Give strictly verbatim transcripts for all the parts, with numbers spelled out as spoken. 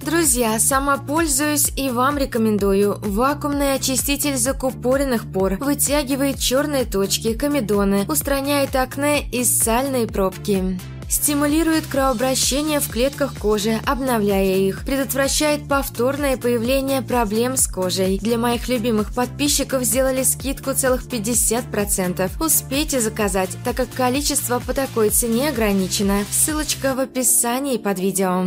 Друзья, сама пользуюсь и вам рекомендую. Вакуумный очиститель закупоренных пор вытягивает черные точки, комедоны, устраняет акне и сальные пробки. Стимулирует кровообращение в клетках кожи, обновляя их. Предотвращает повторное появление проблем с кожей. Для моих любимых подписчиков сделали скидку целых пятьдесят процентов. Успейте заказать, так как количество по такой цене ограничено. Ссылочка в описании под видео.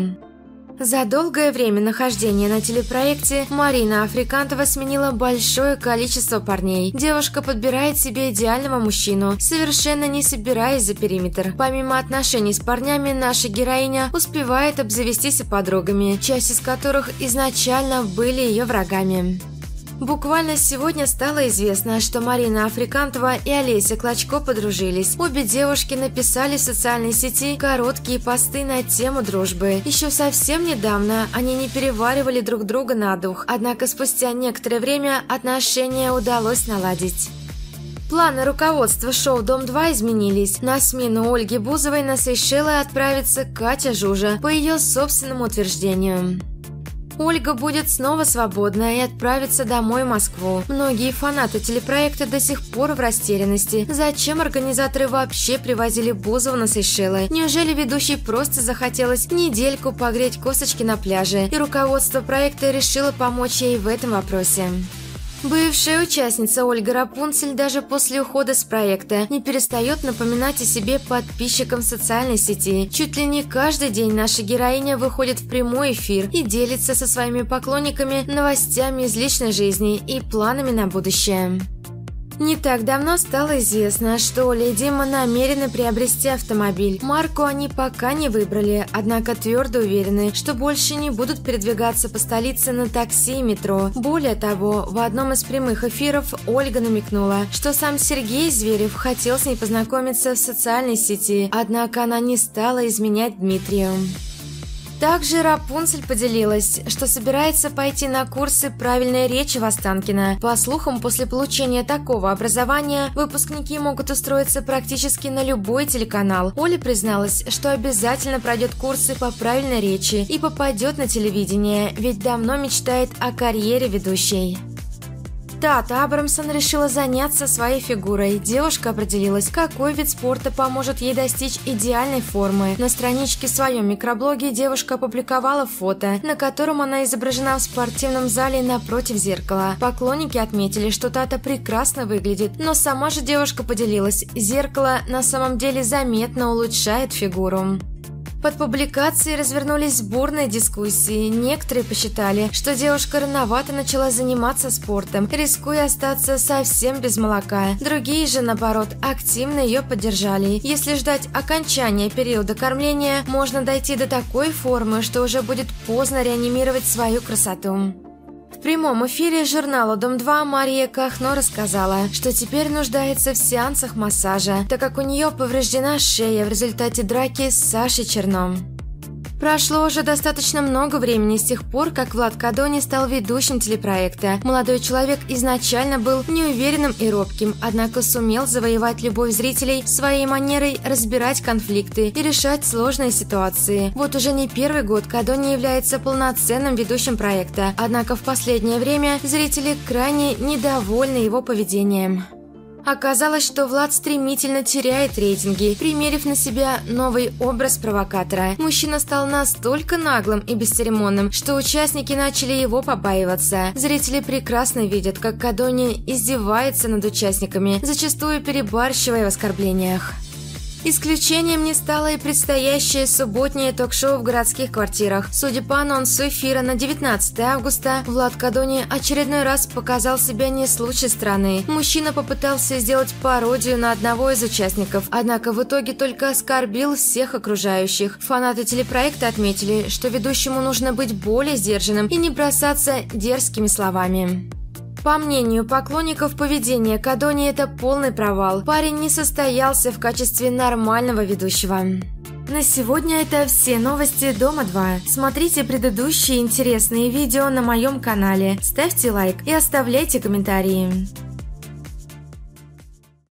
За долгое время нахождения на телепроекте Марина Африкантова сменила большое количество парней. Девушка подбирает себе идеального мужчину, совершенно не собираясь за периметр. Помимо отношений с парнями, наша героиня успевает обзавестись и подругами, часть из которых изначально были ее врагами. Буквально сегодня стало известно, что Марина Африкантова и Олеся Клочко подружились. Обе девушки написали в социальной сети короткие посты на тему дружбы. Еще совсем недавно они не переваривали друг друга на дух, однако спустя некоторое время отношения удалось наладить. Планы руководства шоу «Дом-два» изменились. На смену Ольге Бузовой на Сейшелы отправится Катя Жужа, по ее собственному утверждению. Ольга будет снова свободна и отправится домой в Москву. Многие фанаты телепроекта до сих пор в растерянности. Зачем организаторы вообще привозили Бузову на Сейшелы? Неужели ведущей просто захотелось недельку погреть косточки на пляже, и руководство проекта решило помочь ей в этом вопросе? Бывшая участница Ольга Рапунцель даже после ухода с проекта не перестает напоминать о себе подписчикам в социальной сети. Чуть ли не каждый день наша героиня выходит в прямой эфир и делится со своими поклонниками новостями из личной жизни и планами на будущее. Не так давно стало известно, что Оля и Дима намерены приобрести автомобиль. Марку они пока не выбрали, однако твердо уверены, что больше не будут передвигаться по столице на такси и метро. Более того, в одном из прямых эфиров Ольга намекнула, что сам Сергей Зверев хотел с ней познакомиться в социальной сети, однако она не стала изменять Дмитрию. Также Рапунцель поделилась, что собирается пойти на курсы правильной речи в Останкино. По слухам, после получения такого образования выпускники могут устроиться практически на любой телеканал. Оля призналась, что обязательно пройдет курсы по правильной речи и попадет на телевидение, ведь давно мечтает о карьере ведущей. Тата Абрамсон решила заняться своей фигурой. Девушка определилась, какой вид спорта поможет ей достичь идеальной формы. На страничке в своем микроблоге девушка опубликовала фото, на котором она изображена в спортивном зале напротив зеркала. Поклонники отметили, что Тата прекрасно выглядит, но сама же девушка поделилась, зеркало на самом деле заметно улучшает фигуру. Под публикацией развернулись бурные дискуссии. Некоторые посчитали, что девушка рановато начала заниматься спортом, рискуя остаться совсем без молока. Другие же, наоборот, активно ее поддержали. Если ждать окончания периода кормления, можно дойти до такой формы, что уже будет поздно реанимировать свою красоту. В прямом эфире журнала «Дом-два» Мария Кахно рассказала, что теперь нуждается в сеансах массажа, так как у нее повреждена шея в результате драки с Сашей Черном. Прошло уже достаточно много времени с тех пор, как Влад Кадони стал ведущим телепроекта. Молодой человек изначально был неуверенным и робким, однако сумел завоевать любовь зрителей своей манерой разбирать конфликты и решать сложные ситуации. Вот уже не первый год Кадони является полноценным ведущим проекта, однако в последнее время зрители крайне недовольны его поведением. Оказалось, что Влад стремительно теряет рейтинги, примерив на себя новый образ провокатора. Мужчина стал настолько наглым и бесцеремонным, что участники начали его побаиваться. Зрители прекрасно видят, как Кадони издевается над участниками, зачастую перебарщивая в оскорблениях. Исключением не стало и предстоящее субботнее ток-шоу в городских квартирах. Судя по анонсу эфира на девятнадцатое августа, Влад Кадони очередной раз показал себя не с лучшей стороны. Мужчина попытался сделать пародию на одного из участников, однако в итоге только оскорбил всех окружающих. Фанаты телепроекта отметили, что ведущему нужно быть более сдержанным и не бросаться дерзкими словами. По мнению поклонников, поведение Кадони – это полный провал. Парень не состоялся в качестве нормального ведущего. На сегодня это все новости Дома-два. Смотрите предыдущие интересные видео на моем канале, ставьте лайк и оставляйте комментарии.